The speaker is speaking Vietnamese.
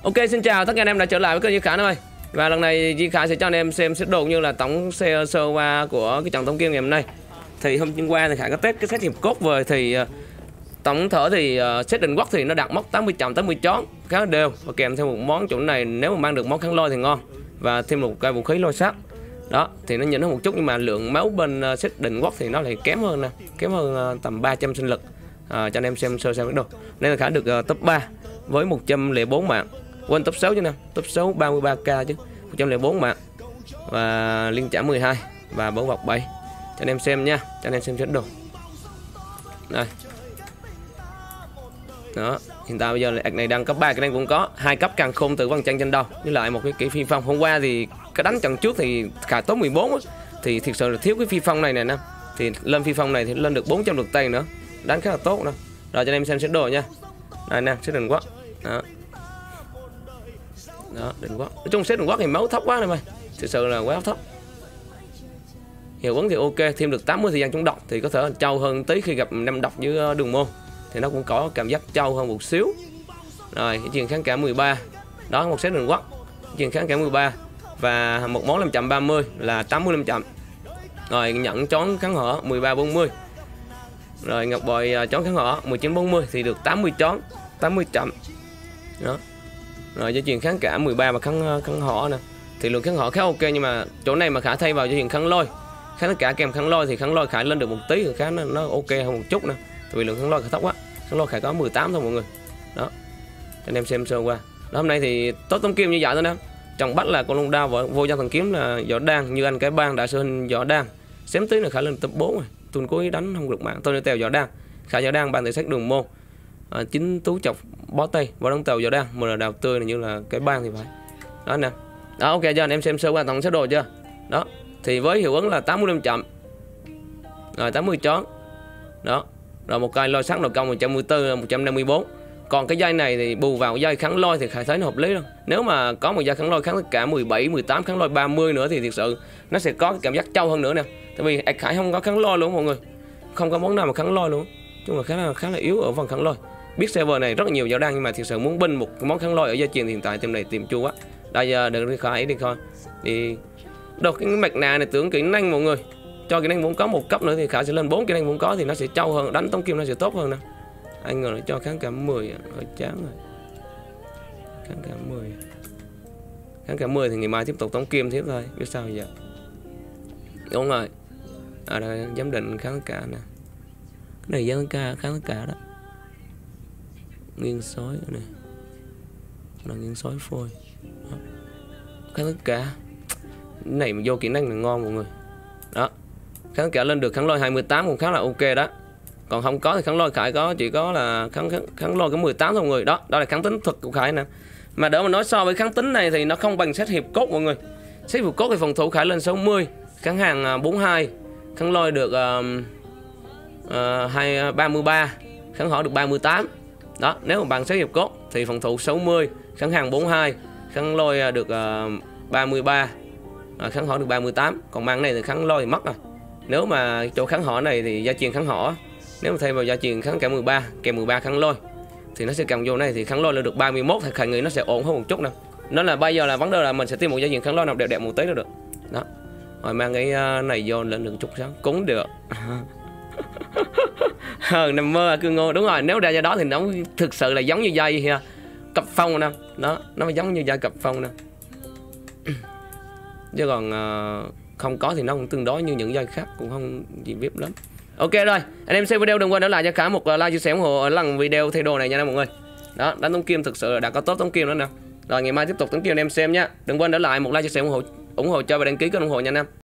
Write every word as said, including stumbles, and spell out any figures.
Ok, xin chào tất cả anh em đã trở lại với kênh Duy Khả ơi. Và lần này Duy Khả sẽ cho anh em xem set đồ như là tổng xe sơ qua của cái trận tổng kim ngày hôm nay. Thì hôm qua thì Khả có test cái set hiệp cốt về thì uh, tổng thể thì uh, set định quốc thì nó đạt mốc tám mươi chậm tám mươi chón khá là đều, và kèm theo một món chỗ này nếu mà mang được món kháng lôi thì ngon, và thêm một cây vũ khí lôi sát. Đó thì nó nhỉnh hơn một chút, nhưng mà lượng máu bên uh, set định quốc thì nó lại kém hơn nè, kém hơn uh, tầm ba trăm sinh lực. Uh, cho anh em xem sơ sơ cái đồ. Nên là Khả được uh, top ba với một trăm lẻ bốn mạng. Quên top sáu chứ nè, top sáu ba mươi ba k chứ, một trăm lẻ bốn mạng và liên trả mười hai và bảo vật bảy. Cho anh em xem nha, cho anh em xem set đồ. Đây. Đó, hiện tại bây giờ ạc này đang cấp ba, cái này cũng có hai cấp càng khôn từ vầng chân trên đầu, với lại một cái kỹ phi phong. Hôm qua thì cái đánh trận trước thì Khả top mười bốn á, thì thực sự là thiếu cái phi phong này nè nè. Thì lên phi phong này thì lên được bốn trăm lượt tay nữa, đánh khá là tốt nè. Rồi cho anh em xem set đồ nha. Đây nè, set đỉnh quá. Đó. Đó, đỉnh quá. Nói chung set đỉnh quá thì máu thấp quá này mày. Thực sự là quá thấp. Hiệu ứng thì ok, thêm được tám mươi thời gian chống độc thì có thể trâu hơn tí khi gặp năm độc với đường môn. Thì nó cũng có cảm giác trâu hơn một xíu. Rồi, cái truyền kháng cả mười ba. Đó, một set đỉnh quá. Truyền kháng cả mười ba và một món năm trăm ba mươi là tám mươi lăm chậm. Rồi nhận chón kháng hở mười ba bốn mươi. Rồi ngọc bội chón kháng hở mười chín bốn mươi thì được tám mươi chón, tám mươi chậm. Đó. Rồi dây chuyền kháng cả mười ba và kháng kháng hở nè. Thì lượng kháng hở khá ok, nhưng mà chỗ này mà Khả thay vào dây chuyền kháng lôi. Kháng tất cả kèm kháng lôi thì kháng lôi Khả lên được một tí, rồi khá nó, nó ok hơn một chút nè. Tại vì lượng kháng lôi Khả thấp quá. Kháng lôi Khả có mười tám thôi mọi người. Đó. Cho anh em xem sơ qua. Đó, hôm nay thì tốt tống kim như vậy thôi nè. Chồng bắt là con lông đao và vô gian thần kiếm là võ đan, như anh cái bang đã sơ hình võ đan. Xém tí là Khả lên top bốn rồi. Tôi cố ý đánh không được mạng. Tôi tèo võ đan. Khả võ đan ban tự sách đường môn. À, chính tú chọc bó tay và đóng tàu võ đan, một là đào tươi này như là cái bang thì phải. Đó nè. Đó ok cho anh em xem sơ qua tổng set đồ chưa. Đó thì với hiệu ứng là tám mươi lăm chậm, rồi tám mươi chón. Đó rồi một cây lôi sắt nội công một trăm mười bốn, một trăm năm mươi bốn. Còn cái dây này thì bù vào dây kháng lôi thì Khả thấy nó hợp lý đâu. Nếu mà có một dây kháng lôi kháng tất cả mười bảy, mười tám, kháng lôi ba mươi nữa thì thực sự nó sẽ có cái cảm giác trâu hơn nữa nè. Tại vì Khả không có kháng lôi luôn mọi người, không có món nào mà kháng lôi luôn, chung là khá là khá là yếu ở phần kháng lôi. Biết server này rất là nhiều võ đan, nhưng mà thực sự muốn binh một cái món kháng lôi ở gia truyền hiện tại tìm này tìm chua quá. Đây giờ đừng đi khỏi đi coi đi. Đâu cái mạch nạ này tưởng kỹ năng mọi người, cho kỹ năng muốn có một cấp nữa thì Khả sẽ lên bốn kỹ năng muốn có thì nó sẽ trâu hơn, đánh tống kim nó sẽ tốt hơn nè. Anh ngờ nó cho kháng cả mười hơi chán rồi. Kháng cả mười. Kháng cả mười thì ngày mai tiếp tục tống kim tiếp thôi, biết sao giờ. Đúng rồi. À đây giám định kháng cả nè. Cái này giám cả kháng cả đó. Nghiêng sói này, là nghiêng sói phôi. Đó. Kháng tất cả cái này mà vô kỹ năng là ngon mọi người. Đó kháng tất cả lên được kháng lôi hai mươi tám cũng khá là ok đó. Còn không có thì kháng lôi Khải có chỉ có là kháng kháng, kháng lôi có mười tám thôi mọi người. Đó đó là kháng tính thuật của Khải nè. Mà đỡ mà nói so với kháng tính này thì nó không bằng set hiệp cốt mọi người. Set hiệp cốt thì phòng thủ Khải lên sáu mươi, kháng hàng bốn mươi hai, kháng lôi được uh, uh, hai ba mươi ba, kháng hỏa được ba mươi tám. Đó, nếu mà bằng set hiệp cốt thì phòng thủ sáu mươi, kháng hàng bốn mươi hai, kháng lôi được uh, ba mươi ba, à, kháng hỏa được ba mươi tám. Còn mang này thì kháng lôi thì mất rồi. Nếu mà chỗ kháng hỏa này thì gia truyền kháng hỏa, nếu mà thay vào gia truyền kháng cả mười ba, kèm mười ba kháng lôi thì nó sẽ cầm vô này thì kháng lôi lên được ba mươi mốt, thì Khải nghĩ nó sẽ ổn hơn một chút nè. Nó là bây giờ là vấn đề là mình sẽ tìm một gia truyền kháng lôi nào đẹp đẹp một tí nữa được. Đó. Rồi mang cái này vô lên được chút sáng cũng được. Ờ, nằm mơ à, cứ ngô. Đúng rồi, nếu ra ra đó thì nó thực sự là giống như dây cặp phong nè. Đó, nó giống như dây cặp phong nè. Chứ còn uh, không có thì nó cũng tương đối như những dây khác, cũng không gì vip lắm. Ok rồi, anh em xem video đừng quên để lại cho Khả một like chia sẻ ủng hộ ở lần video thay đồ này nha mọi người. Đó, đánh tống kim thực sự là đã có tốt tống kim đó nè. Rồi ngày mai tiếp tục tống kim anh em xem nhé. Đừng quên để lại một like chia sẻ ủng hộ ủng hộ cho và đăng ký kênh ủng hộ nha anh em.